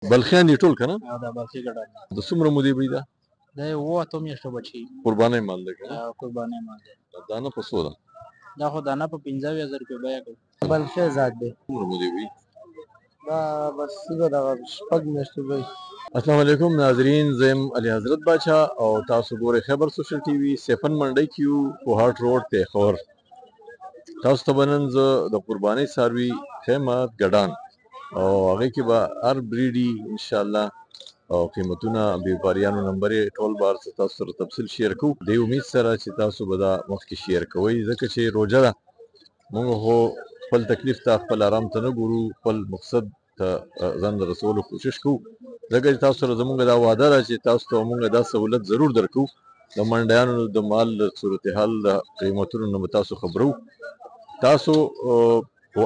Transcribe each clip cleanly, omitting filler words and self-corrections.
بلخیان دي ټول کنه دا بلخي ګډان د څومره مودې بری ده دا یو اته میاشتو بچي قرباني مال ده کنه قرباني مال دی دانه په څو ده دا خو دانه په 15000 روپۍ بیه کوي بلخي ذات دی څومره مودې وي دا بس دا شپږ میاشتې وي السلام علیکم ناظرین زم علي حضرت بادشاہ او تاسو ګورئ خبر سوشل ټي وي سیفن منډي کیو کوهاټ روډ ته خور تاسو ته بنن زه د قرباني ساروي خیمات ګډان او هغه کې به هر بریډي ان شاء الله او قیمتونه بیپاریانو نمبر ټول بار تاسو سره تفصیل شیر کوو د امید سره چې تاسو به دا مخکې شیر کوئ ځکه چې روزه ده موږ هو خپل تکلیف ته خپل آرام ته نه ګورو خپل مقصد ته ځان رسولو کوشش کوو ځکه چې تاسو سره زموږ دا وعده ده چې تاسو ته موږ دا سہولت ضرور درکو د منډیانو د مال صورتحال د قیمتونو نه تاسو خبرو تاسو او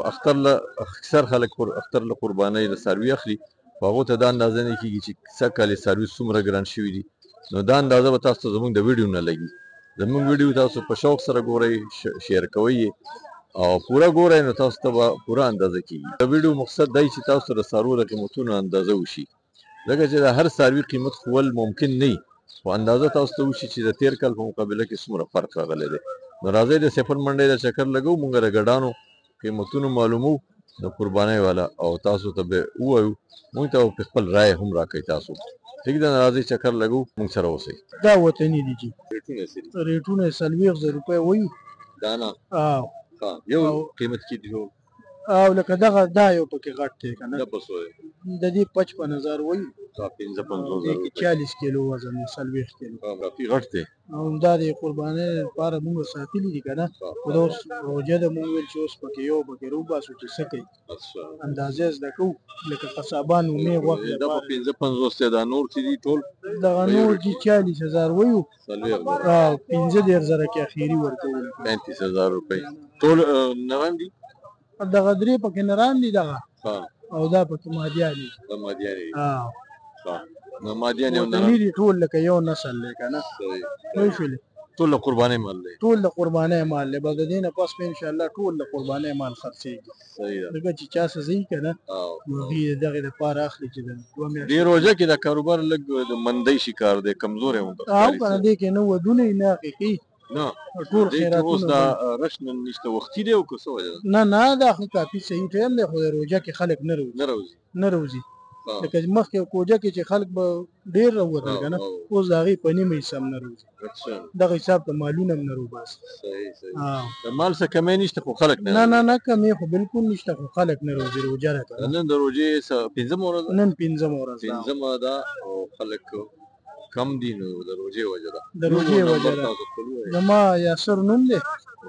اکثر خلک اختر له قربانۍ د ساروي اخلي هغه ته دا اندازه نه کیږي چې څکه ساروي څومره ګران شوی دي نو دا اندازه به تاسو زموږ د ویډیو نه لګي زموږ ویډیو تاسو په شوق سره ګورئ شیر کوئ او پورا ګورئ نو تاسو ته پورا اندازه کیږي د ویډیو مقصد دی چې تاسو د سارو د قیمتونو اندازه وشي ځکه چې د هر ساروي قیمت خول ممکن نه خو اندازه تاسو ته وشي چې د تیر کال په مقابله کې څومره فرق راغلی دی نو راځئ د سیفن منډي د چکر لګو مونږ د ګډانو قیمتونو معلومو د قربانۍ والا او تاسو ته به وایو مونږ ته په خپل رائے هم راکړئ تاسو ٹھیک ده راځئ چکر لګو مونږ سره اوسئ دا وطني دي جی ریټونه 40 روپۍ وایي دانا ها یو قیمت کې دی او لکه دغه دا یو پکې غټ دی کنه دا پسو د دې 55000 وایي دا 55 کې 40 کیلو وزن 40 کیلو کافي غټ دی او دا د قربانۍ لپاره موږ ساتلی دي کنه خو دا اوس روزه د موږ ویل چې اوس پکې یو پکې روباسو چې څه کوي اندازې زده کوو لکه قصابان ومې غوښه دا په 55 دا نور چې دي ټول دغه نور چې 40000 وایو او 15000 کې اخیری ورکول 35000 روپۍ ټول نوان دي دغه درې پکې نران دي دغه او دا پکې مادیان دي د مادیان ها نو مادیان یو نه دي ټول لکه یو نسل دی کنه نو شول ټول قرباني مال دی ټول د قربانۍ مال له بل دینه پس په ان شاء الله ټول د قربانۍ مال خرڅيږي صحیح ده دغه چې چا څه زی کنه نو دې دغه لپاره اخلي چې دې روزه کې د کاروبار لګ د مندۍ شکار دی کمزور هم او کنه دې کې نو ودونه نه حقيقي نه ټول خیراتونه اوس دا رشن نشته وختي دی او که څه وجه نه دا خو کافي صحیح ټیم دی خو روزه کې خلک نه روزي لکه مخکې کوجه کې چې خلک به ډیر راوړل کنه اوس هغه په نیمه حساب نه روزي دغه حساب ته مالونه نه روباس صحیح د مال څخه کمې نشته خو خلک نه کمې خو بالکل نشته خو خلک نه روزي روزه راته نن د روزي 15 ورځ نن 15 ورځ 15 دا او خلک کم دي نو د روزي وجه ده د روزي وجه ده زما یاسر نوم دی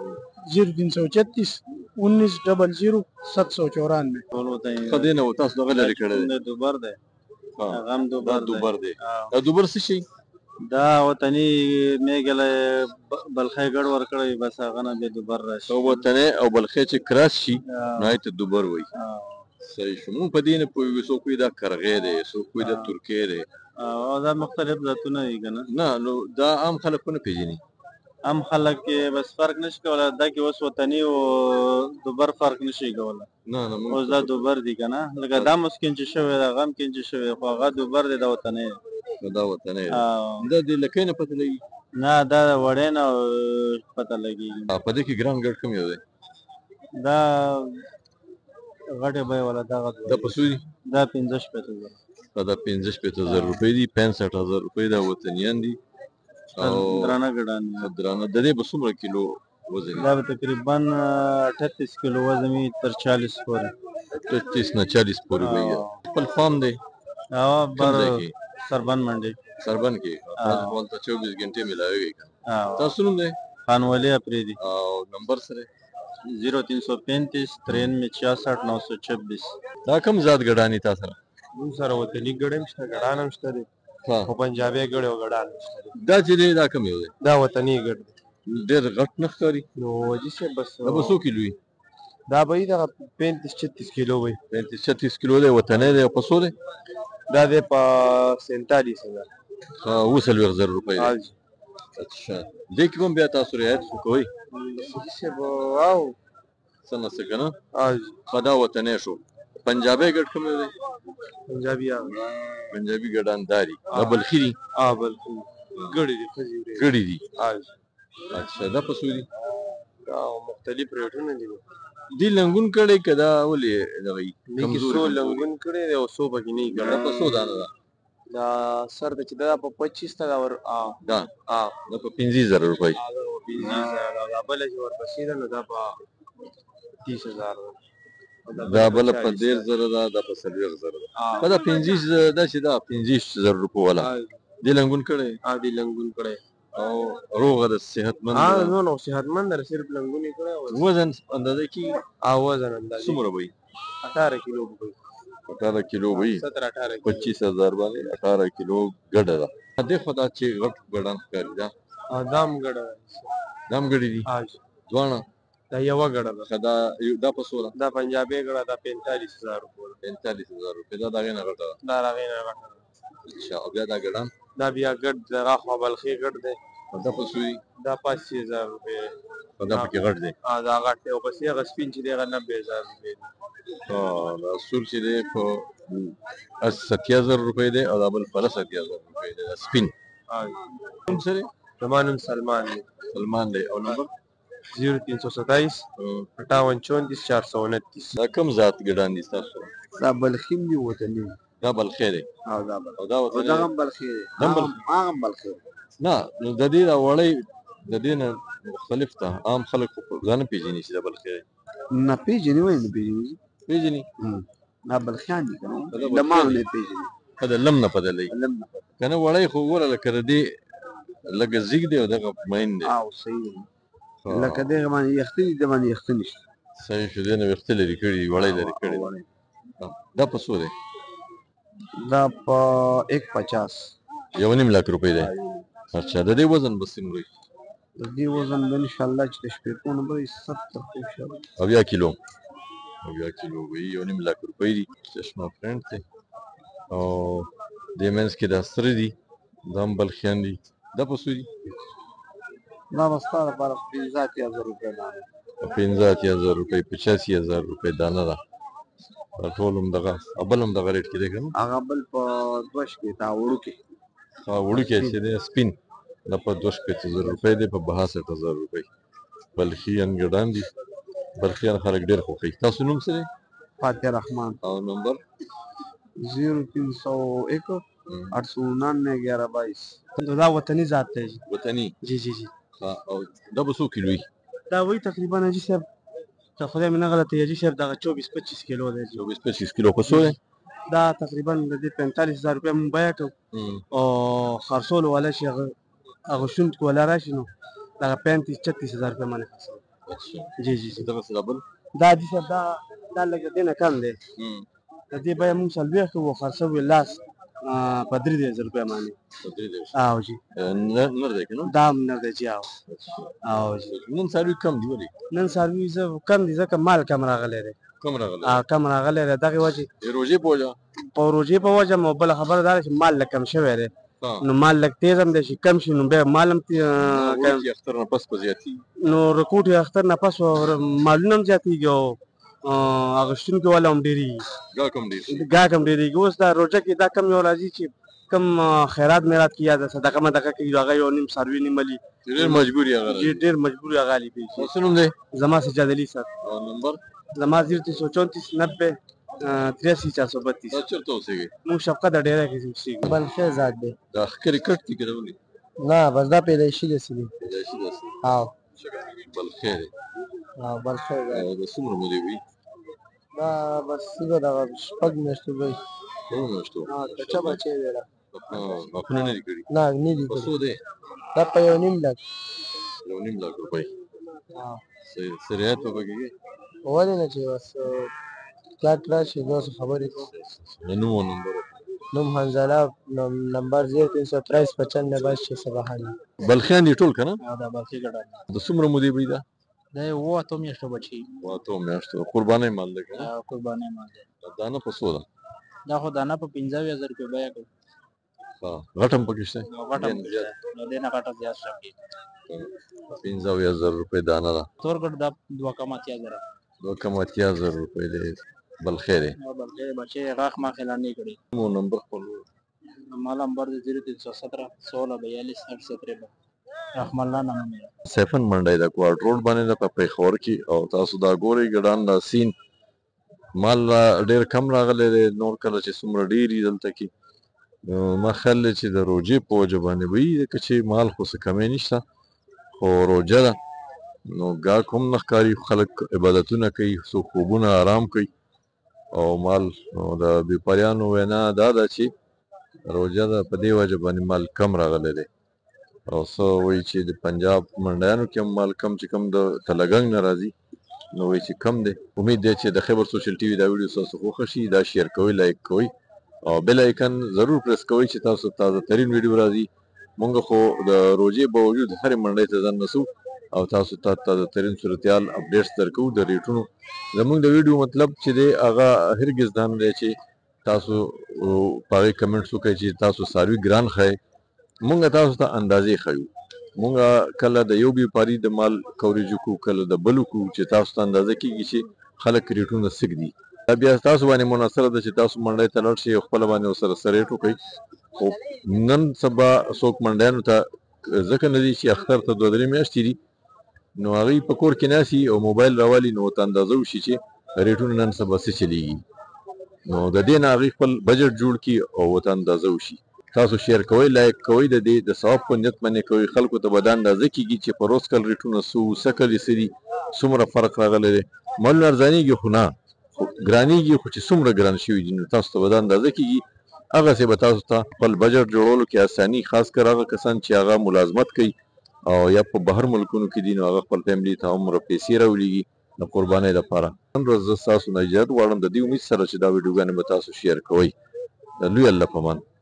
0336 1900 794 خدینه و تاسو دغه لري کړی د دوبر دی غم دوبر دی دا دوبر څه شي دا وطني میګله بلخې ګډ ور کړی بس هغه نه به دوبر راشي او وطني او بلخې چې کراس شي نهایت دوبر وای صحیح شمو په دینه په وسو کوی دا کرغې دی سو کوی دا ترکیه دی او دا مختلف ذاتونه دي کنه نه نو دا عام خلک نه پیژني عام خلک بس فرق نشي کولای دا کې اوس وطني او دوبر فرق نشي کولای نه اوس دا دوبر دي کنه لکه دا مسکین چې شوی دا غم کې چې شوی خو هغه دوبر دی دا وطني دا وطني دا د لکې نه پته لګي نه دا وړې نه پته لګي په دې کې ګران ګډ کم یو دی دا غټه به ولا دا پسوي دا 15000 دا 15000 روپۍ دي 65000 روپۍ دا وطنيان دي او درانه ګډان درانه د دې بسومره کیلو وزن دا تقریبا 38 کیلو وزن تر 40 پورې 38 نه 40 پورې وي خپل فارم دی او بر سربن منډي سربن کې تاسو ولته 24 غنټه ملاوي تاسو نوم دی خان ولی افریدي او نمبر سره 0335 93 926 دا کوم ذات ګډانی تاسو موږ سره وطني ګډم شته ګډانم شته او پنجابي ګډ او ګډان شته دا چې دا کوم یو دا وطني ګډ ډېر غټ نه ښکاري نو جسه بس دا بسو کیلو دا به دا 35 36 کیلو وي 35 36 کیلو دی وطني دی او پسو دی دا د 47000 ها وصل 1000 روپۍ اچھا دې کوم بیا تاسو رعایت کوئ څه واو څنګه څنګه خدا وطني شو پنجابي ګډ کوم دی؟ پنجابي ګډان داري دا بلخي دي؟ بلخي ګړي دي ګړي دي. اچھا دا په څو دي؟ دا مختلف ریټونه دي. دې لنګون کړی که دا ولې دغه یي کمزوري څو لنګون کړی دی او څو پکې نه یي کړی. دا په څو دانه ده؟ دا سر ته چې دا په 25 ته دا په 15,000 روپۍ. دا بله چې ورپسې ده نو دا په 30,000 ده. دا بله په 13,000 ده، دا په 40,000 ده. په دا 25 دا چې دا 25,000 روپۍ والا دې لنګون کړی؟ دې لنګون کړی او روغه ده، صحتمند ده؟ نو صحتمند ده، صرف لنګون یې کړی. وزن اندازه کېږي؟ وزن اندازه څومره به وي؟ 18 کیلو به وي. 18 کیلو به وي. 17-18 25,000 باندې 18 کیلو ګډه ده. دې خو دا چې غټ ګډان ښکاري دا دام ګډه ده. دام ګډې دي دواړه؟ دا یوه ګډه ده. دا په څو ده؟ دا پنجابي ګډه ده 45,000 روپۍ. 45,000 روپۍ. دا د هغې نه غټه ده؟ دا د هغې نه غټه ده. اچھا او بیا دا ګډان؟ دا بیا ګډ د راخوا بلخي ګډ دی. دا په څو دي؟ دا 85,000 روپۍ. دا پکې غټ دی؟ دا غټ دی. او پسې هغه سپین چې دی هغه 90,000 روپۍ دی. دا سور چې دی په 70,000 روپۍ دی او دا بل په 70,000 روپۍ دی. دا سپین کوم څه دی؟ زما نوم سلمان دی. سلمان دی. او نمبر؟ 0327 58 34 429. دا کوم ذات ګډان دي ستاسو؟ دا بلخي دي، وطني. دا بلخي دی؟ او دا وطني. دا هم بلخي دی. هغه هم بلخي دی. نه نو د دې دا وړی د دې نه مختلف ته عام خلک ځان نه پېژني چې دا بلخي دی؟ نه پېژني، ولې نه پېژني؟ پېژني؟ دا بلخیان دي که نه، د ما نه پېژني. د لم نه پته لګي که نه؟ وړی خو ګوره لکه د دې لږه زیږ دی او دغه مین دی. صحیح دی. لکه دغه باندې یخته دي، د باندې یخته نشته. صحیح شو. دې نه ویښته لرې کړي دي، وړی لرې کړی دی. دا په څو دی؟ دا په 1.50. 1.5 लाख روپۍ دی. اچھا د دې وزن به څومره وي؟ د دې وزن به انشاءالله چې د شپېتو نه به 70 اویا کیلو. 80 کیلو وي. 1.5 लाख روپۍ دي. چشمه فرنټ دی او دې منځ کې دا سره دي، دا هم بلخیان دي. دا په څو دي؟ دا به ستا لپاره 15,000 روپۍ دانه. 15,000 روپۍ. 85,000 روپۍ دانه ده. دا ټول هم دغه بل هم دغه ریټ کې دی که نه؟ هغه بل په 2 شپېته وړوکی. وړوکی چې دی سپین دا په 2,000 روپۍ دی، په 62,000 روپۍ. بلخیان ګډان دي. بلخیان خلک ډېر خوښوي. تاسو نوم څه دی؟ فاتح رحمان. او نمبر؟ 0301 899 1122. دا وطني ذات دی. وطني؟ جی جی جی. او دا به څو کیلو وي؟ دا وایي تقریبا حاجي صاحب که خدای مې نه غلطه حاجي صاحب دغه 24-25 کیلو دی. 24-25 کیلو. په څو دی؟ دا تقریبا د دې 45,000 روپۍ مونږ بیه کوو او خرڅولو والا چې هغه اغوښتونکي والا راشي نو دغه 35-36,000 روپۍ باندې خرڅوو. جی جی جی. دغه څه بل؟ دا حاجي صاحب دا لږ د دې نه کم دی. د دې بیه مونږ 40 کوو او خرڅوو یې لاس په 3,000 روپۍ باندې. جی. نر دی که نه؟ دا هم نر دی جی. جی. نن څاروي کم دي ولې؟ نن څاروي کم دي ځکه مال کم راغلی دی. کم راغلی؟ کم راغلی دی. دغې وجې د روژې په وجه؟ په روژې په وجه مو بله خبره دا ده چې مال لږ کم شوی دی. نو مال لږ تیز هم دی چې کم شي نو بیا مال هم اختر نه پس به زیاتېږي. نو رکوټ یې اختر نه پس مالونه هم زیاتېږي او اغوښتونکي والا هم ډېرېږي. ګاهک هم ډېرېږي. اوس دا روژه کې دا کم یو راځي چې کم خیرات میرات کې یا د صدقه مدقه کوي هغه یو نیم څاروي نیملي. ډېر مجبور یې هغه راځي. ډېر مجبور یې هغه علي پېژني. څه نوم دی؟ زما سجاد علي صاحب. او نمبر؟ زما 0334 90 83 432. دا چېرته اوسېږئ؟ موږ شفقت ډېری کې اوسېږو. بلخي ذات دی. دا ښکرې کټ دي که د ولې؟ نه بس دا پیدایشي داسې دي. پیدایشي داسې دي؟ بلخي دی. بلخي ذات. دا څومره مودې وي؟ دا بس دغه 6 میاشتې وي. 6 میاشتو. بچه بچی دی. غاښونه نه دي کړي؟ نه نه دي کړي. په څو دی؟ دا په 1.5 लाख. 1.5 लाख روپۍ. څه رعایت به پکې کوي؟ ولې نه چې بس کلاک راشي نو څه خبرې کوو. نوم او نمبر؟ نوم حنظله. نمبر 0323 95 652. بلخیان دي ټول که نه؟ دا بلخي ګډان دي. د څومره مودې وي دا؟ دا 8 میاشتو بچي. 8 میاشتو. قربانۍ مال دی که نه؟ قربانۍ مال دی. دانه په څو ده؟ دا خو دانه په 15,000 روپۍ بیه کوو. غټ هم پکې شته؟ غټ هم شته. نو دې نه غټه زیات شي. 15,000 روپۍ دانه ده. تور ګډ دا 2,80,000. 2,80,000 روپۍ دی. بلخی دی بلکې بچې غاښ ما خلانې کړي مو نمبر خپل ما نمبر 0317 16 42 63 رحم الله نامه مې سیفن منډی د کوارټ روډ باندې د په پیښور کې او تاسو دا ګورئ ګډان دا سین مال ډېر کم راغلی دی نور کله چې څومره ډېر وي دلته کې ما خیال دی چې د روژې په وجه باندې به وي ځکه چې مال خو څه کمی نشته خو روژه ده نو ګاک هم نه ښکاري خلک عبادتونه کوي څوک خوبونه آرام کوي او مال د بیپاریانو وینا دا ده چې روژه ده په دې وجه باندې مال کم راغلی دی او څه وایي چې د پنجاب منډیانو کې هم مال کم چې کم د تلګنګ نه راځي نو وایي چې کم دی امید دی چې د خیبر سوشل ټي وي دا ویډیو ستاسو خوښه شي دا شیر کوئ لایک کوئ او بیل آیکن ضرور پریس کوئ چې تاسو تازه ترین ویډیو راځي مونږ خو د روژې باوجود هرې منډۍ ته ځان نسو او تاسو ته تازه ترین صورتحال اپډیټس درکوو د ریټونو زموږ د ویډیو مطلب چې دی هغه هرګز دا نه دی چې تاسو په هغې کمنټس وکړئ چې تاسو څاروي ګران ښایئ مونږ تاسو ته اندازې ښیو مونږ کله د یو بیپاري د مال کوریج وکړو کله د بل وکړو چې تاسو ته اندازه کېږي چې خلک ریټونه سګ دي دا بیا تاسو باندې منحصره ده چې تاسو منډۍ ته لاړ شئ او خپله باندې ورسره څه ریټ وکړئ خو نن سبا څوک منډیانو ته ځکه نه دي چې اختر ته 2-3 میاشتې دي نو هغوی په کور کې ناستي او موبایل راولي نو ورته اندازه وشي چې ریټونه نن سبا څه چلیږي نو د دې نه هغوی خپل بجټ جوړ کړي او ورته اندازه وشي تاسو شیر کوئ لایک کوئ د دې د ثواب په نیت باندې کوئ خلکو ته به دا اندازه کېږي چې په روز کل ریټونه څه کلي څه دي څومره فرق راغلی دی معلومه ارزانېږي خو نه ګرانېږي خو چې څومره ګران شوي دي نو تاسو ته به دا اندازه کېږي هغسې به تاسو ته خپل بجټ جوړولو کې اساني خاص کر هغه کسان چې هغه ملازمت کوي او یا په بهر ملکونو کې دي نو هغه خپل فیملي ته هومره پیسې راولېږي د قربانۍ لپاره نن ورځ زه ستاسو نه اجازت غواړم د دې امید سره چې دا ویډیوګانې به تاسو شیر کوئ د لوی الله په امان